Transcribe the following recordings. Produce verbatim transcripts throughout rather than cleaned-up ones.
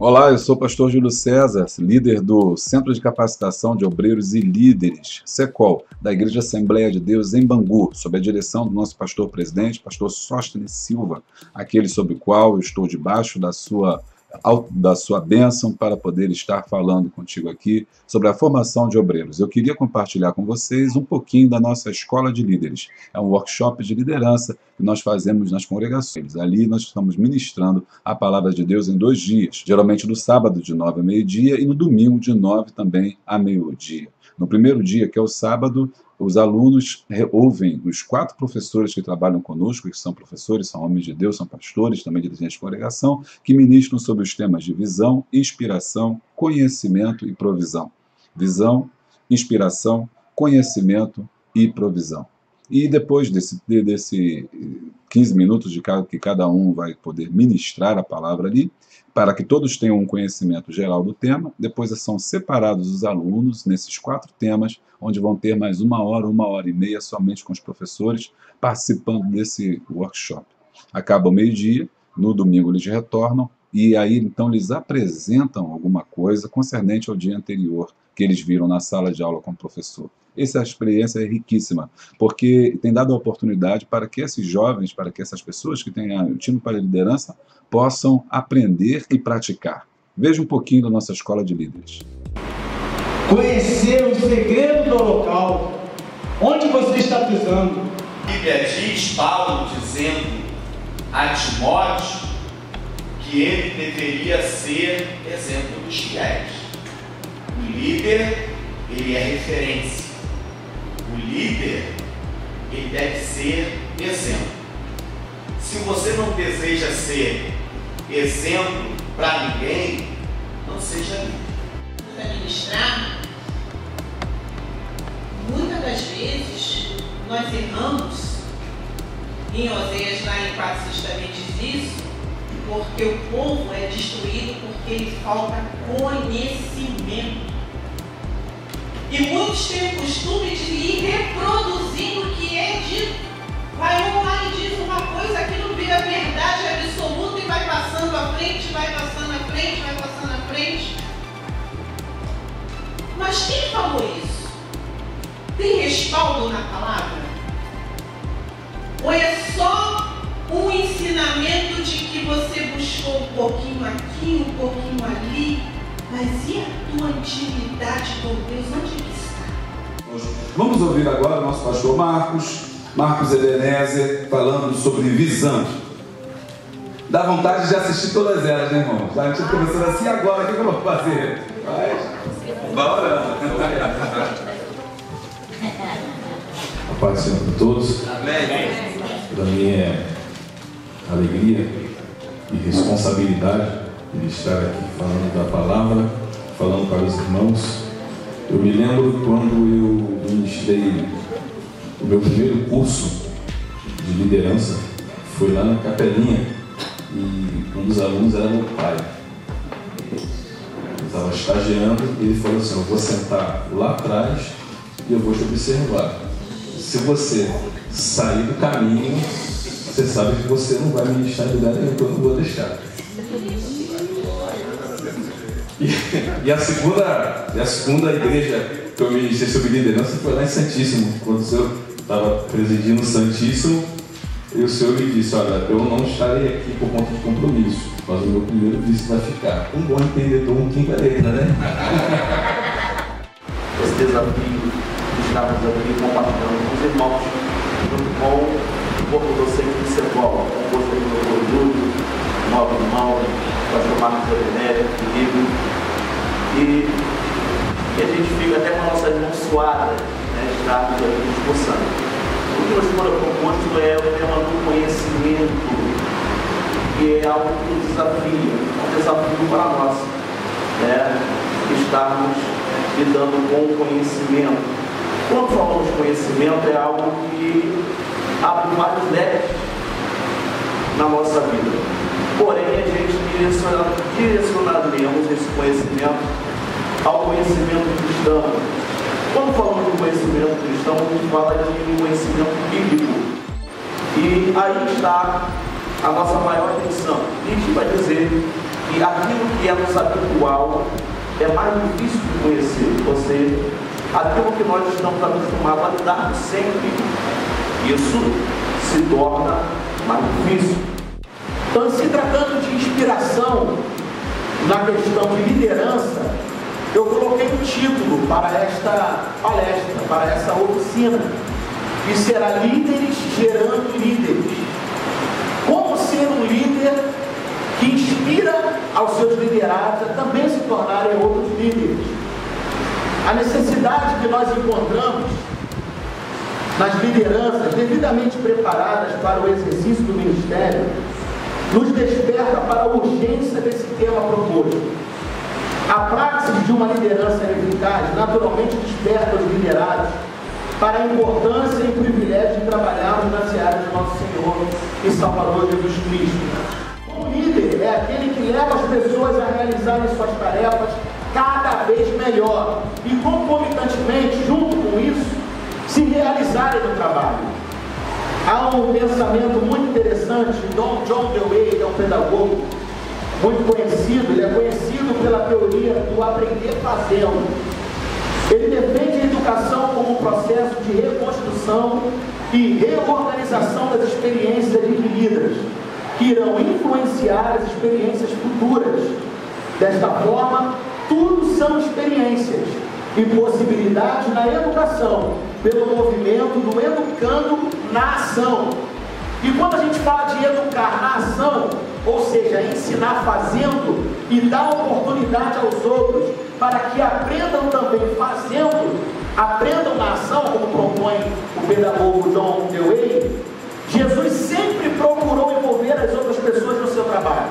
Olá, eu sou o pastor Júlio César, líder do Centro de Capacitação de Obreiros e Líderes, SECOL, da Igreja Assembleia de Deus em Bangu, sob a direção do nosso pastor-presidente, pastor Sóstenes Silva, aquele sob o qual eu estou debaixo da sua, da sua bênção para poder estar falando contigo aqui sobre a formação de obreiros. Eu queria compartilhar com vocês um pouquinho da nossa Escola de Líderes. É um workshop de liderança que nós fazemos nas congregações. Ali nós estamos ministrando a palavra de Deus em dois dias, geralmente no sábado de nove a meio-dia e no domingo de nove também a meio-dia. No primeiro dia, que é o sábado, os alunos ouvem os quatro professores que trabalham conosco, que são professores, são homens de Deus, são pastores, também dirigentes de congregação, que ministram sobre os temas de visão, inspiração, conhecimento e provisão. Visão, inspiração, conhecimento e provisão. E depois desse, desse quinze minutos de cada, que cada um vai poder ministrar a palavra ali, para que todos tenham um conhecimento geral do tema, depois são separados os alunos nesses quatro temas, onde vão ter mais uma hora, uma hora e meia somente com os professores participando desse workshop. Acaba o meio-dia, no domingo eles retornam, e aí então eles apresentam alguma coisa concernente ao dia anterior, que eles viram na sala de aula com o professor. Essa experiência é riquíssima, porque tem dado a oportunidade para que esses jovens, para que essas pessoas que têm o time para a liderança, possam aprender e praticar. Veja um pouquinho da nossa Escola de Líderes. Conhecer o segredo do local, onde você está pisando. A Bíblia diz, Paulo dizendo a Timóteo, que ele deveria ser exemplo dos fiéis. O líder, ele é referência. O líder, ele deve ser exemplo. Se você não deseja ser exemplo para ninguém, não seja líder. Para ministrar, muitas das vezes nós erramos. Em Oséias, lá em quatro seis também diz isso, porque o povo é destruído porque lhe falta conhecimento. E muitos têm o costume de ir reproduzindo o que é dito. Vai um lá e diz uma coisa, aquilo vira verdade absoluta e vai passando à frente, vai passando à frente, vai passando à frente. Mas quem falou isso? Tem respaldo na palavra? Ou é só um ensinamento de que você buscou um pouquinho aqui, um pouquinho ali? Mas e a tua intimidade com Deus? Onde que está? Vamos ouvir agora o nosso pastor Marcos, Marcos Ebenezer, falando sobre visão. Dá vontade de assistir todas elas, né, irmão? Já a gente começando assim, agora, o que eu vou fazer? Vai, bora! A paz do Senhor para todos. Amém. Para mim é alegria e responsabilidade de estar aqui falando da palavra, falando para os irmãos. Eu me lembro quando eu ministrei o meu primeiro curso de liderança, foi lá na Capelinha, e um dos alunos era meu pai. Eu estava estagiando e ele falou assim: eu vou sentar lá atrás e eu vou te observar. Se você sair do caminho, você sabe que você não vai ministrar em lugar nenhum, que eu não vou deixar. E, e, a segunda, e a segunda igreja que eu ministrei sobre liderança foi lá em Santíssimo, quando o Senhor estava presidindo o Santíssimo, e o Senhor me disse: olha, eu não estarei aqui por conta de compromisso, mas o meu primeiro vice vai ficar. Um bom entendedor, um quinto letra, né? Esse desafio de estarmos aqui compartilhando com os irmãos, junto com o corpo docente de SECOL, composto pelo doutor Júlio, novo irmão, pastor Marcos Ebenezer, querido, e, e a gente fica até com a nossa mão suada, né, de estarmos aqui discursando. O que hoje for proposto é o tema do conhecimento, que é algo que nos desafia, é um desafio para nós, né, estarmos lidando com o conhecimento. Quando falamos de conhecimento, é algo que abre vários leques na nossa vida. Porém, a gente direciona, direcionaremos esse conhecimento ao conhecimento cristão. Quando falamos de conhecimento cristão, a gente fala de conhecimento bíblico. E aí está a nossa maior atenção. A gente vai dizer que aquilo que é nos habitual é mais difícil de conhecer, ou seja, aquilo que nós estamos acostumados a lidar sempre, isso se torna mais difícil. Então, se tratando de inspiração na questão de liderança, eu coloquei um título para esta palestra, para essa oficina, que será Líderes Gerando Líderes. Como ser um líder que inspira aos seus liderados a também se tornarem outros líderes. A necessidade que nós encontramos nas lideranças devidamente preparadas para o exercício do ministério nos desperta para a urgência desse tema proposto. A praxis de uma liderança eficaz naturalmente desperta os liderados para a importância e privilégio de trabalharmos na seara de nosso Senhor e Salvador Jesus Cristo. O líder é aquele que leva as pessoas a realizarem suas tarefas cada vez melhor e, concomitantemente, junto com isso, se realizarem no trabalho. Há um pensamento muito interessante, Dom John Dewey é um pedagogo muito conhecido, ele é conhecido pela teoria do aprender fazendo. Ele defende a educação como um processo de reconstrução e reorganização das experiências adquiridas, que irão influenciar as experiências futuras. Desta forma, tudo são experiências e possibilidades na educação, pelo movimento do educando na ação. E quando a gente fala de educar na ação, ou seja, ensinar fazendo e dar oportunidade aos outros para que aprendam também fazendo, aprendam na ação, como propõe o pedagogo John Dewey, Jesus sempre procurou envolver as outras pessoas no seu trabalho.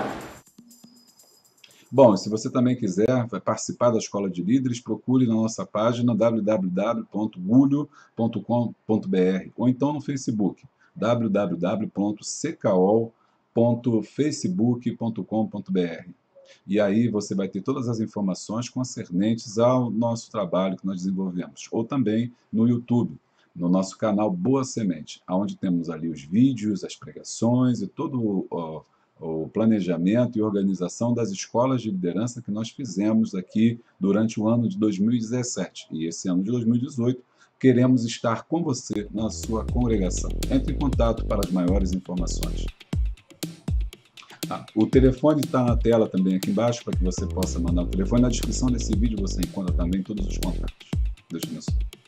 Bom, se você também quiser participar da Escola de Líderes, procure na nossa página w w w ponto gulho ponto com ponto b r ou então no Facebook w w w ponto secol ponto facebook ponto com ponto b r. E aí você vai ter todas as informações concernentes ao nosso trabalho que nós desenvolvemos. Ou também no YouTube, no nosso canal Boa Semente, onde temos ali os vídeos, as pregações e todo o, o planejamento e organização das escolas de liderança que nós fizemos aqui durante o ano de dois mil e dezessete. E esse ano de dois mil e dezoito, queremos estar com você na sua congregação. Entre em contato para as maiores informações. Ah, o telefone está na tela também aqui embaixo para que você possa mandar o telefone. Na descrição desse vídeo você encontra também todos os contatos. Deus te abençoe.